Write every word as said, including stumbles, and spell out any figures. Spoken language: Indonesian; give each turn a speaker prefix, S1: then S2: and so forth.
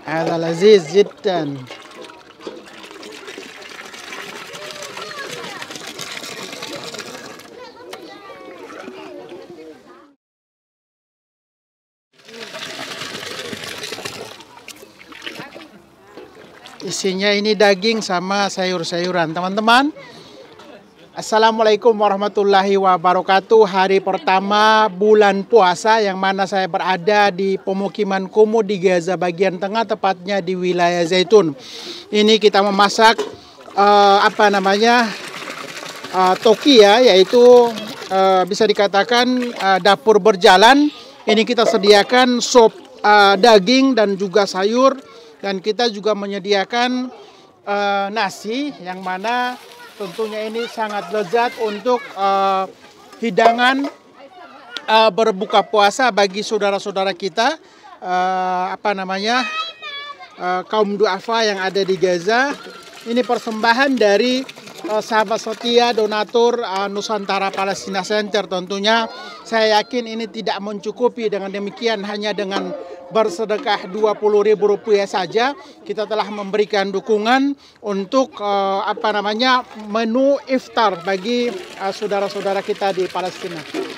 S1: هذا لذيذ جدا. Isinya ini daging sama sayur-sayuran. Teman-teman, Assalamualaikum warahmatullahi wabarakatuh. Hari pertama bulan puasa yang mana saya berada di pemukiman kumuh di Gaza bagian tengah, tepatnya di wilayah Zaitun. Ini kita memasak uh, apa namanya uh, toki ya, yaitu uh, bisa dikatakan uh, dapur berjalan. Ini kita sediakan sop uh, daging dan juga sayur. Dan kita juga menyediakan uh, nasi yang mana tentunya ini sangat lezat untuk uh, hidangan uh, berbuka puasa bagi saudara-saudara kita uh, apa namanya uh, kaum duafa yang ada di Gaza. Ini persembahan dari uh, sahabat setia donatur uh, Nusantara Palestina Center. Tentunya saya yakin ini tidak mencukupi. Dengan demikian hanya dengan bersedekah dua puluh ribu rupiah saja kita telah memberikan dukungan untuk uh, apa namanya menu iftar bagi saudara-saudara uh, kita di Palestina.